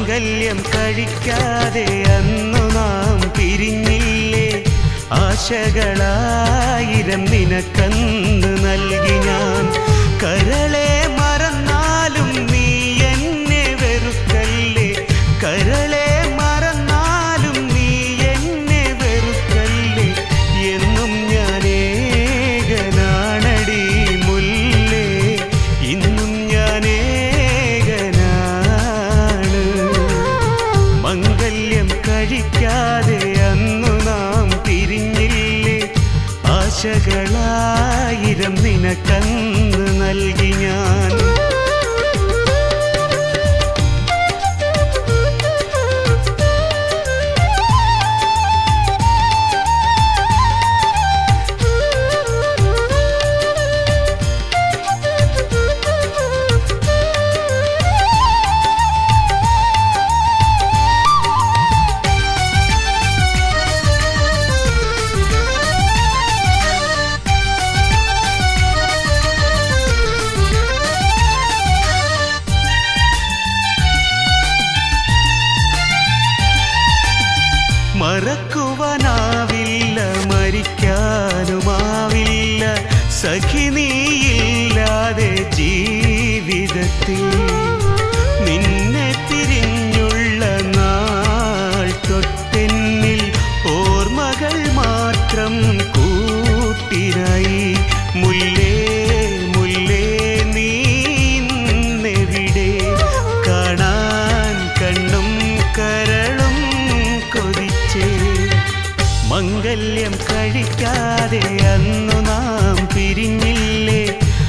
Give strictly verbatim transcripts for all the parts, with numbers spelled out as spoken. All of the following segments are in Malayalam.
മംഗല്യം കഴിക്കാതെ അന്നു നാം പിരിഞ്ഞില്ലേ ആശകളായിരം നിനക്കന്ന് നൽകി ഞാൻ കരളെ മറന്നാലും നീ എന്നെ വെറുക്കല്ലേ കരളെ മറന്നാലും നീ എന്നെ വെറുക്കല്ലേ എന്നും ഞാൻ ഏകനാണടി മുല്ലേ ഇന്നും ഞാൻ ഏകനാണ് മംഗല്യം കഴിക്കാതെ അന്നു നാം പിരിഞ്ഞില്ലേ ആശകളായിരം നിനക്കന്ന് നൽകി ഞാൻ മറക്കുവാനാവില്ല മരിക്കാനുമാവില്ല സഖി നീയില്ലാതെ ജീവിതത്തിൽ നിന്നെ പിരിഞ്ഞുള്ള നാൾ തൊട്ടെന്നിൽ ഓർമ്മകൾ മാത്രം കൂട്ടിനായി മുല്ലേ മുല്ലേ നീന്നെവിടെ കാണാൻ കണ്ണും കരളും മംഗല്യം കഴിക്കാതെ അന്നു നാം പിരിഞ്ഞില്ലേ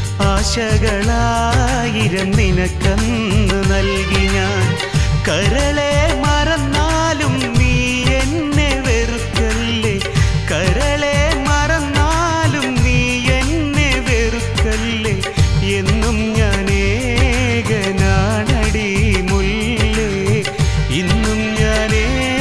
ആശകളായിരം നിനക്കന്ന് നൽകി ഞാൻ കരളെ മറന്നാലും നീ എന്നെ വെറുക്കല്ലേ കരളെ മറന്നാലും നീ എന്നെ വെറുക്കല്ലേ എന്നും ഞാൻ ഏകനാണടി മുല്ലേ ഇന്നും ഞാൻ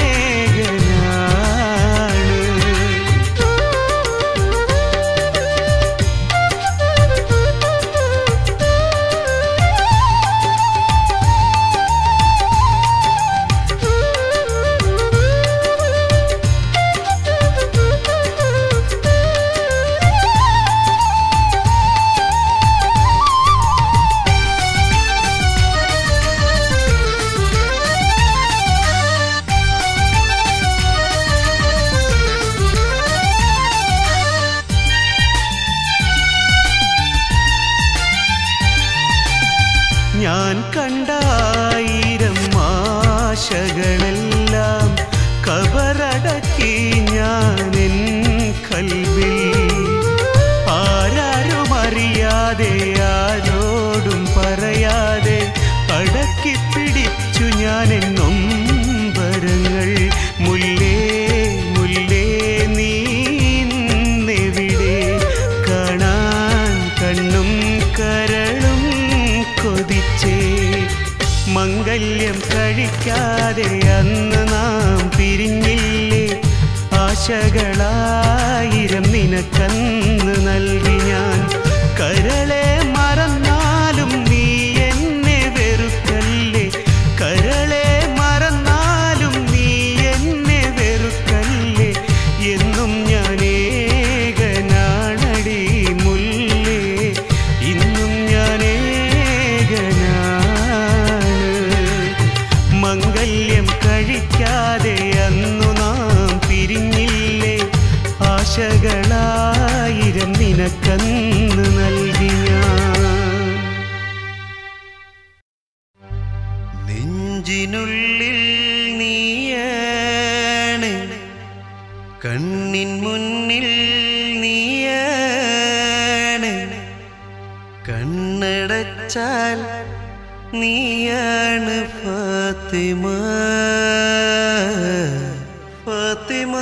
ഞാൻ കണ്ട ആയിരം ആശകളെല്ലാം കബറടക്കി ഞാൻ എൻ കൽവിൽ ആരാരും അറിയാതെ ആരോടും പറയാതെ അടക്കി പിടിച്ചു ഞാൻ എൻ നൊമ്പരങ്ങൾ മുല്ലേ മുല്ലേ നീന്നെവിടെ കാണാൻ കണ്ണും കരളും കൊതിച്ചേ മംഗല്യം കഴിക്കാതെ അന്ന് നാം പിരിഞ്ഞില്ലേ ആശകളായിരം നിനക്കന്ന് നൽകി ഞാൻ കരളെ മറന്നാലും നീ എന്നെ വെറുക്കല്ലേ കരളെ മറന്നാലും നീ എന്നെ വെറുക്കല്ലേ എന്നും ഞാൻ ഏകനാണടി മുല്ലേ ഇന്നും ഞാൻ മംഗല്യം കഴിക്കാതെ അന്നു നാം പിരിഞ്ഞില്ലേ ആശകളായിരം നിനക്കന്ന് നൽകി ഞാൻ നെഞ്ചിനുള്ളിൽ നീയാണ് കണ്ണിൻ മുന്നിൽ നീയാണ് കണ്ണടച്ചാൽ നീയാണ് ഫാത്തിമ ഫാത്തിമ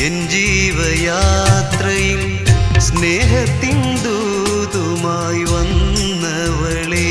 എൻ ജീവയാത്രയിൽ സ്നേഹത്തിൻ ദൂതുമായി വന്നവളേ.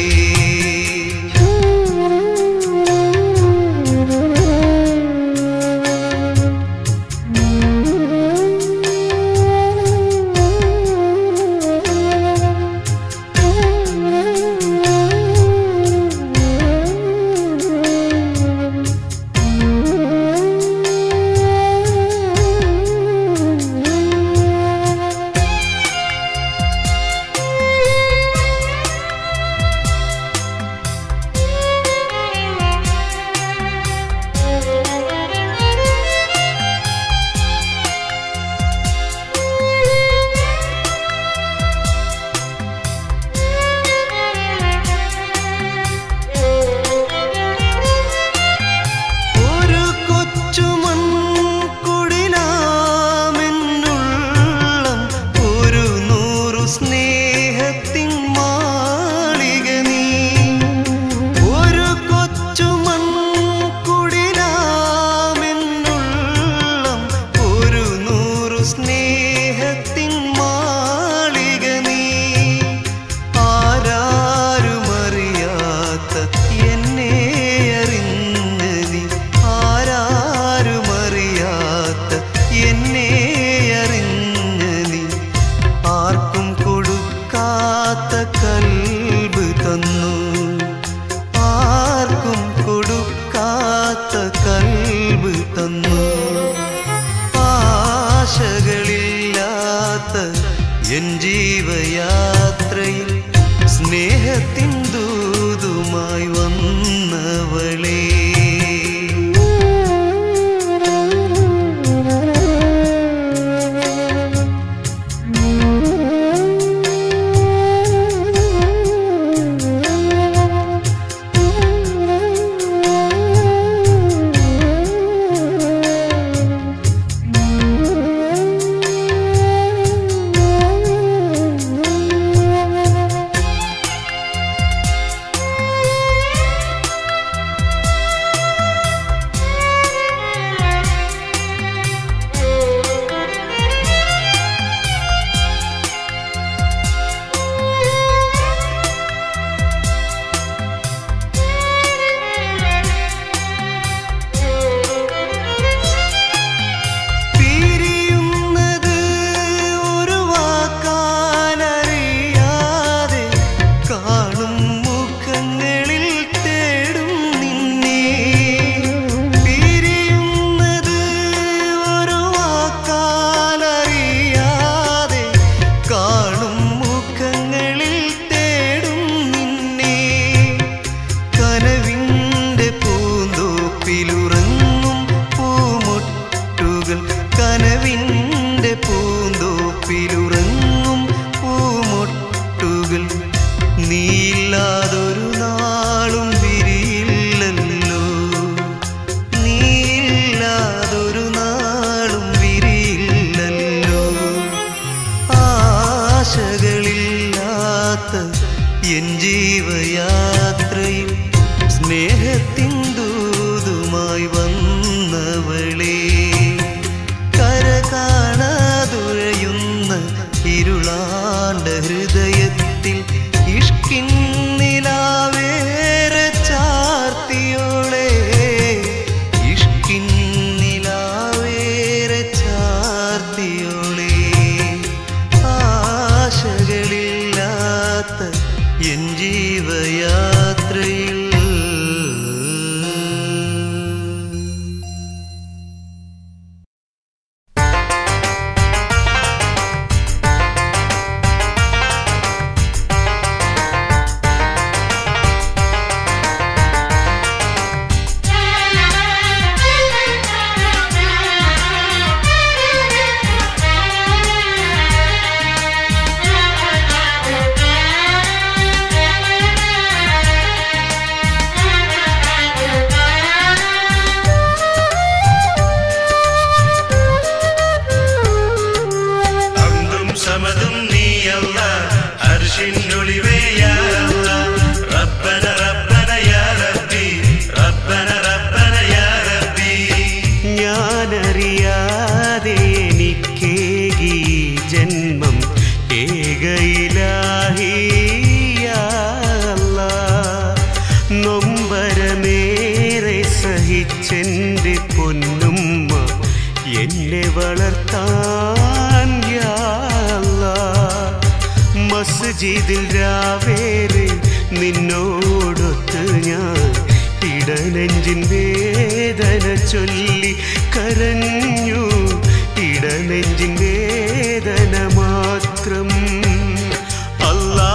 എൻ ജീവയാത്രയിൽ സ്നേഹത്തിൻ ദൂതുമായി വന്നവളേ. എൻ ജീവയാത്രയിൽ സ്നേഹത്തിൻ ദൂതുമായി വന്നവളേ. കര കാണാതുഴയുന്ന ഇരുളാണ്ട ഹൃദയത്തിൽ ഇഷ്കിൻ നിലാവേറെ ചാർത്തിയോളെ, ഇഷ്കിൻ നിലാവേറെ ചാർത്തിയോളെ. ആശകളില്ലാത്ത എൻ ജീവയാത്രയിൽ മസ്ജിദിൽ രാവേറെ നിന്നോടൊത്ത് ഞാൻ ഇടനെഞ്ചിൻ വേദന ചൊല്ലി കരഞ്ഞു. ഇടനെഞ്ചിൻ വേദന മാത്രം. അല്ലാ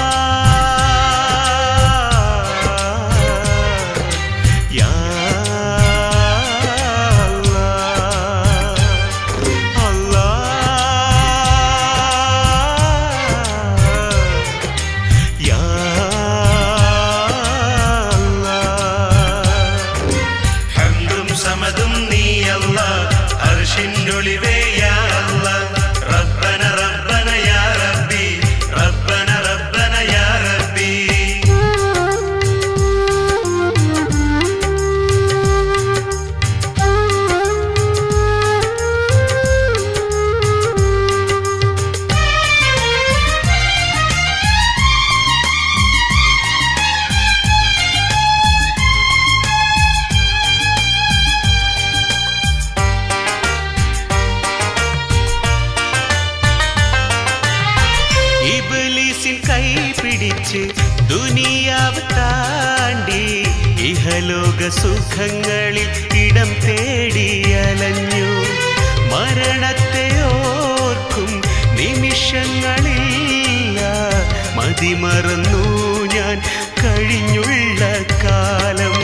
ദുനിയാവ് താണ്ടി ഇഹലോക സുഖങ്ങളിൽ ഇടം തേടി അലഞ്ഞു. മരണത്തെ ഓർക്കും നിമിഷങ്ങളില്ല. മതിമറന്നു ഞാൻ കഴിഞ്ഞുള്ള കാലം.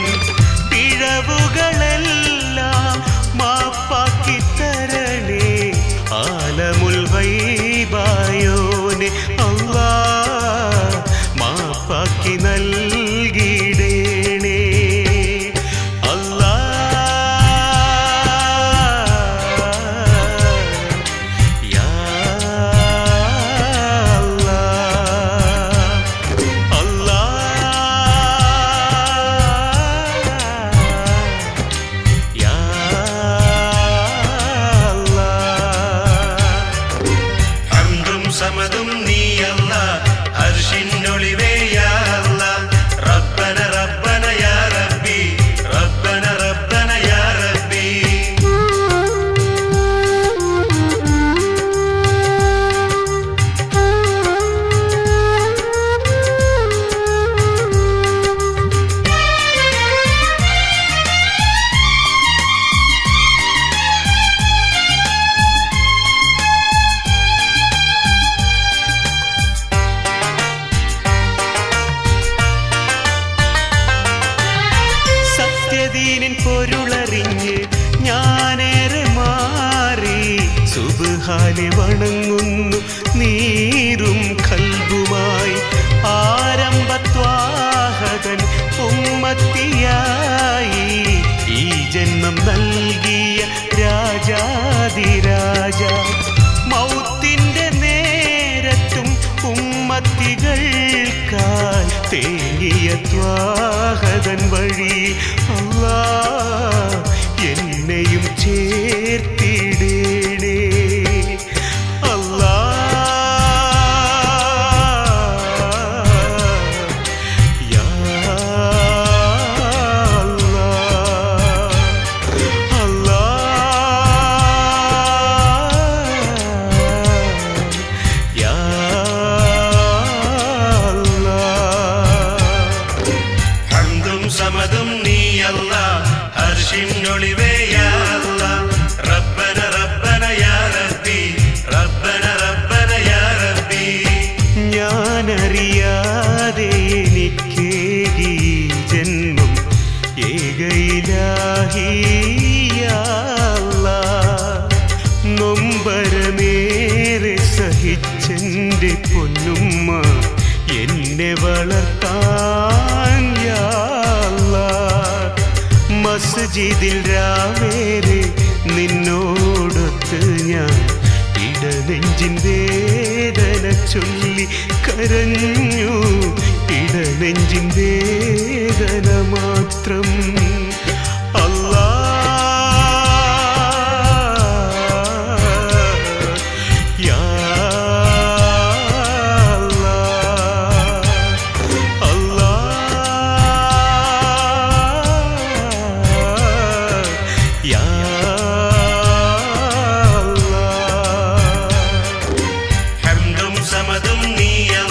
പിഴവുകളെല്ലാം മാപ്പാക്കി തരണേ ആലമുൽ ഗൈബായോനെ അല്ലാ. മാപ്പാക്കി നൽകിടേണേ അല്ലാ. യാ അല്ലാ അല്ലാ യാ അല്ലാ. ഹംദും സമദും നീ അല്ലാ. അർശിനൊളിവേ യാ അല്ലാ. റബ്ബന റബ്ബന യാ റബ്ബി. റബ്ബന റബ്ബന യാ റബ്ബി. സത്യദീനിൻ പൊരുളറിഞ്ഞ് ഞാനേറെ മാറി സുബ്ഹാനെ വണങ്ങുന്നു നീറും ഖൽബുമായി. ആരംഭത്വാഹകൻ ഉമ്മത്തിയായി ഈ ജന്മം നൽകിയ രാജാതിരാജ. മൗത്തിന്റെ നേരത്തും ഉമ്മത്തികൾക്കായി തേങ്ങിയ ത്വാഹകൻ വഴി അല്ലാ എന്നെയും ചേർത്തിടേണേ അല്ലാ. യാ അല്ലാ അല്ലാ യാ അല്ലാ. ഹംദും സമദും നീ അല്ലാ. അർശിനൊളിവേ യാ അല്ലാ. റബ്ബന റബ്ബന യാ റബ്ബി. റബ്ബന റബ്ബന യാ റബ്ബി. ഞാനറിയാതെ എനിക്കേകി ജന്മം ഏകയിലാഹി യാ അല്ലാ. നൊമ്പരമേറെ സഹിച്ചെന്റെ പൊന്നുമ്മ എന്നെ വളർത്താൻ യാ അല്ലാ. മസ്ജിദിൽ രാവേറെ നിന്നോടൊത്ത് ഞാൻ ഇടനെഞ്ചിൻ വേദന ചൊല്ലി കരഞ്ഞു. ഇടനെഞ്ചിൻ വേദന മാത്രം. അല്ലാ യാ അല്ലാ അല്ലാ യാ അല്ലാ. ഹംദും സമദും നീ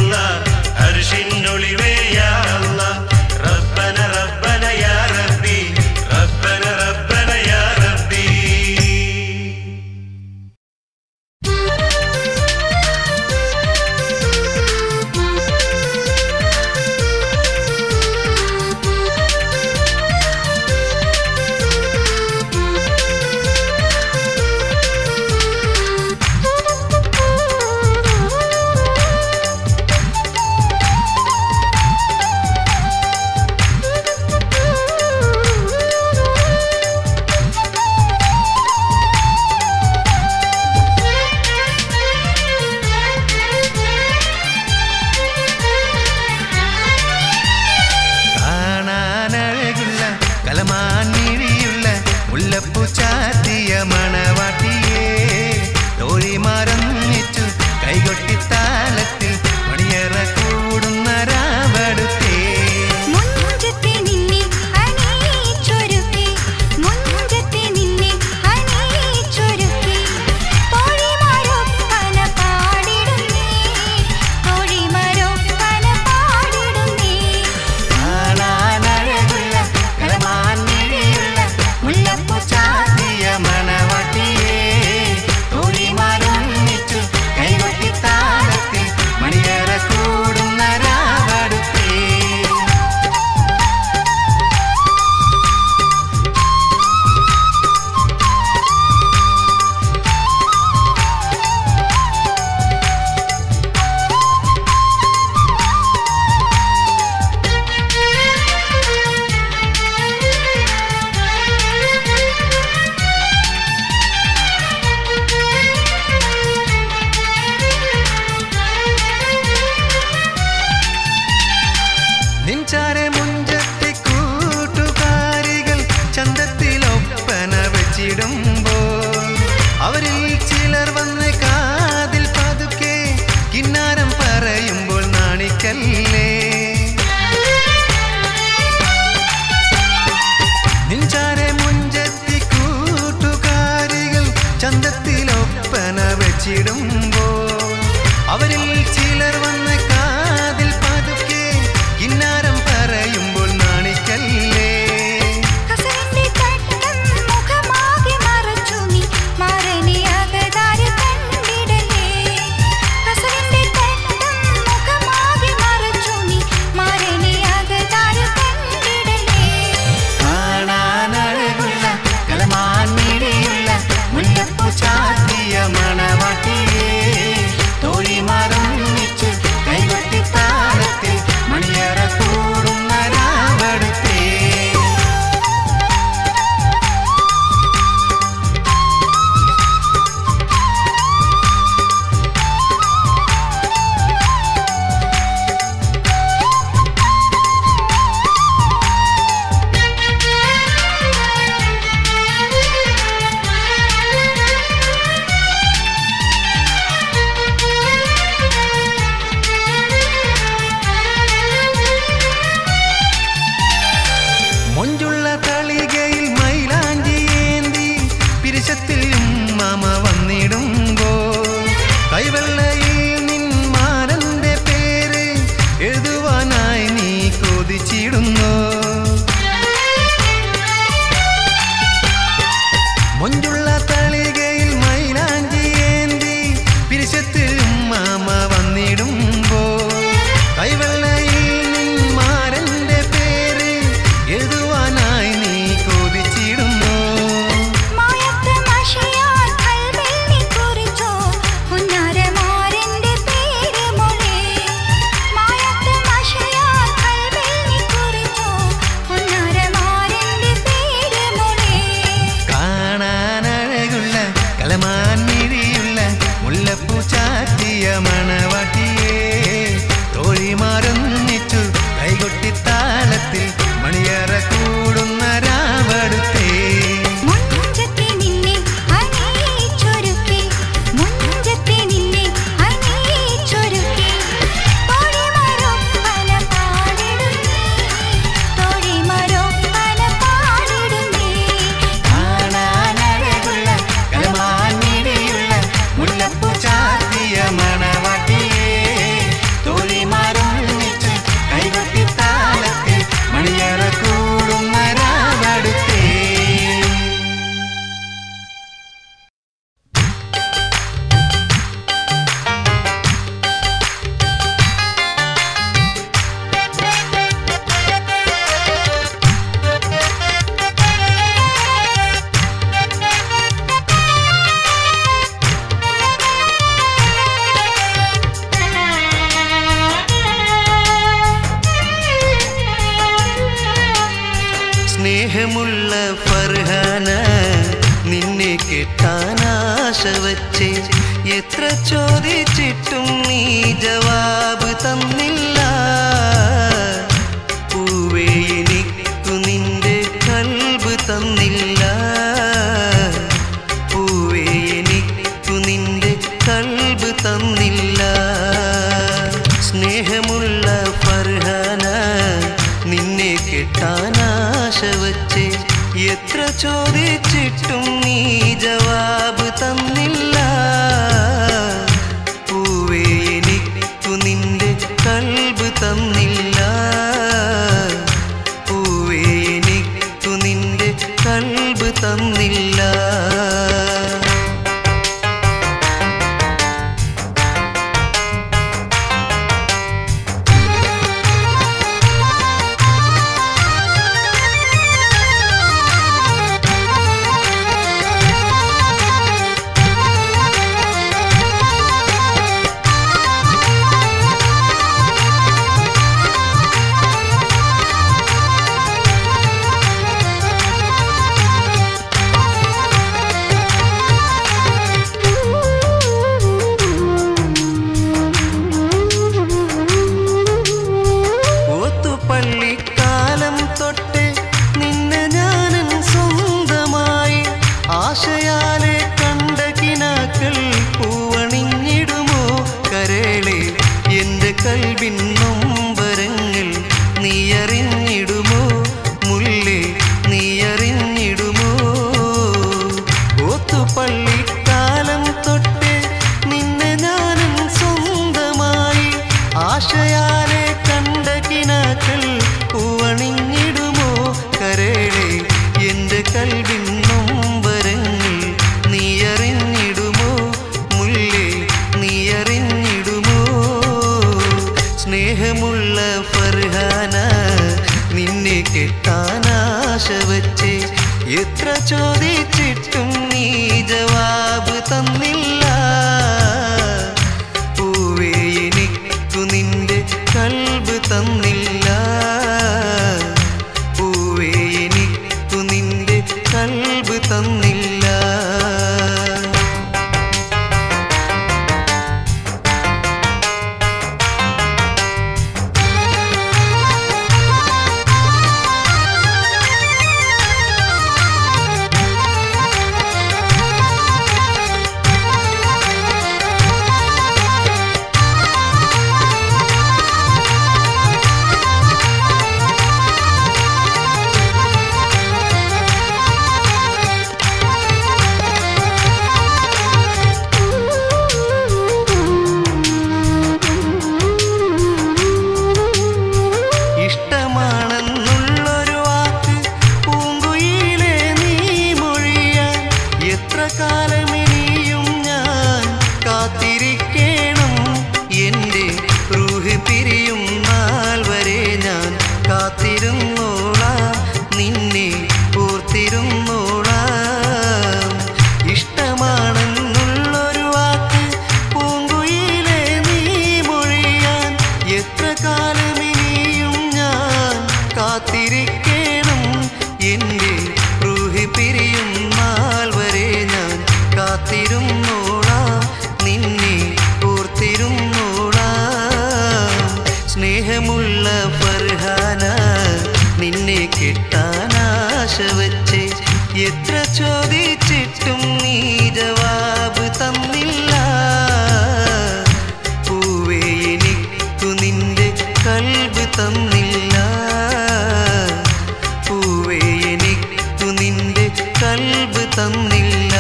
നിൻചാരെ മുഞ്ചത്തി കൂട്ടുകാരികൾ ചന്തത്തിലൊപ്പന വെച്ചിടുമ്പോൾ അവരിൽ ചിലർ വന്ന് കാതിൽ പതുക്കെ കിന്നാരം പറയുമ്പോൾ നാണിക്കല്ലേ. നിൻചാരെ മുഞ്ചത്തി കൂട്ടുകാരികൾ ചന്തത്തിലൊപ്പന വെച്ചിടുമ്പോൾ അവരിൽ ചിലർ വന്ന് കാതിൽ പതുക്കെ കിന്നാരം പറയുമ്പോൾ നാണിക്കല്ലേ. സ്നേഹമുള്ള ഫർഹാന നിന്നെ കിട്ടാനാശ വച്ചേ എത്ര ചോദിച്ചിട്ടും നീ ജവാബ് തന്നില്ല. പൂവേ എനിക്കു നിന്റെ കൽബ് തന്നില്ല. പൂവേ എനിക്കു നിന്റെ കൽബ് തന്നില്ല. സ്നേഹമുള്ള ഫർഹാന നിന്നെ കിട്ടാനാശ വച്ചേ എത്ര ചോദിച്ചിട്ടും നീ ജവാബ് തന്നില്ല. പൂവേ എനിക്കു നിന്റെ കൽബ് തന്നില്ല. പൂവേ എനിക്കു നിന്റെ കൽബ് തന്നില്ല. സ്നേഹമുള്ള ഫർഹാന നിന്നെ കെട്ടാനാശ വച്ചേ എത്ര ചോദിച്ചിട്ടും നീ ജവാബ് തന്നില്ല പൂവേ എനിക്കു നിന്റെ കൽബ് തന്നില്ല പൂവേ എനിക്കു നിന്റെ കൽബ് തന്നില്ല എത്ര ചോദിച്ചിട്ടും നീ ജവാബ് തന്നില്ല പൂവേ എനിക്കു നിന്റെ കൽബ് തന്നില്ല പൂവേ എനിക്കു നിന്റെ കൽബ് തന്നില്ല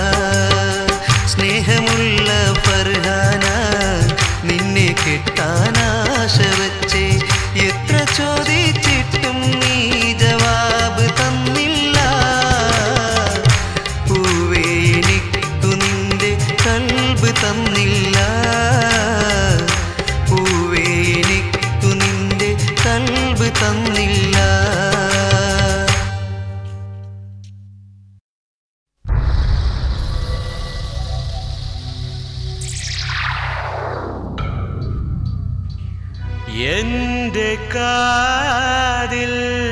സ്നേഹമുള്ള ഫർഹാന നിന്നെ കെട്ടാനാശ വച്ചേ എത്ര ചോദിച്ചിട്ടും നീ ജവാബ് തന്നില്ല പൂവേ എനിക്കു നിന്റെ കൽബ് തന്നില്ല പൂവേ എനിക്കു നിന്റെ കൽബ് തന്നില്ല എന്റെ കാതിൽ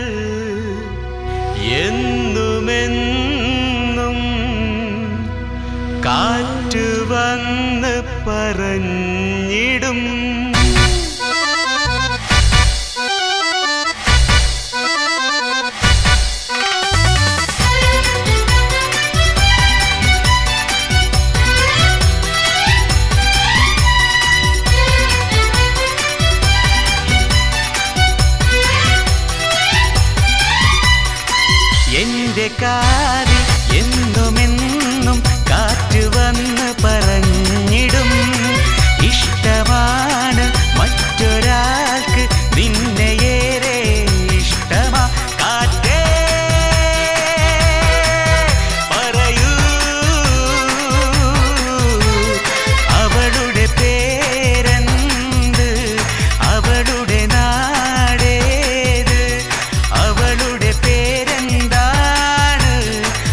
എന്നുമെന്നും കാറ്റ് വന്ന് പറഞ്ഞിടും എന്റെ കാതിൽ എന്നുമെന്നും കാറ്റ് വന്ന് പറഞ്ഞിടും ഇഷ്ടമാണ് മറ്റൊരാൾക്ക് നിന്നെയേറെ ഇഷ്ടമാ കാറ്റേ പറയൂ അവളുടെ പേരെന്ത് അവളുടെ നാടേത് അവളുടെ പേരെന്താണ്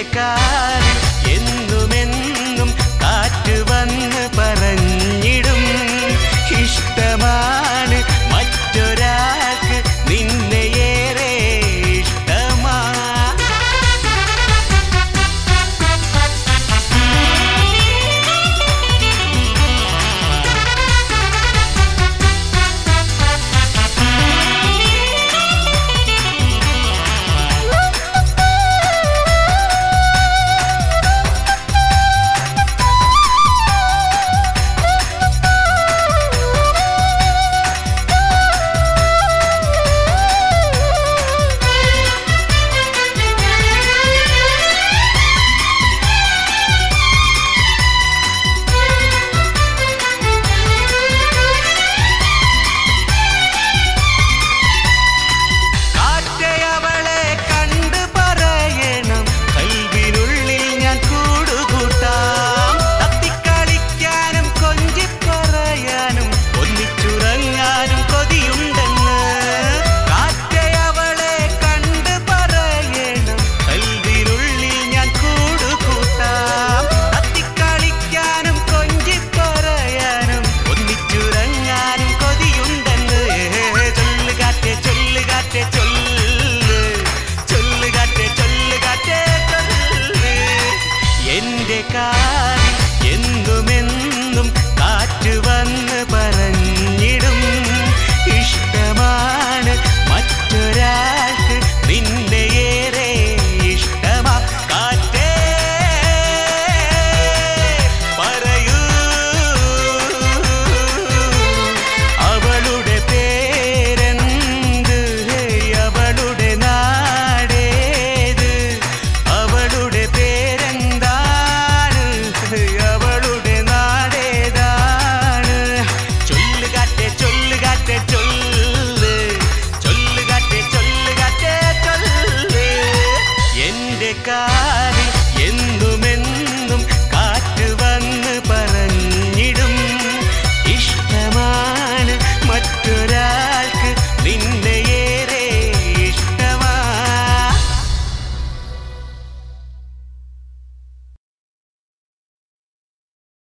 കാലം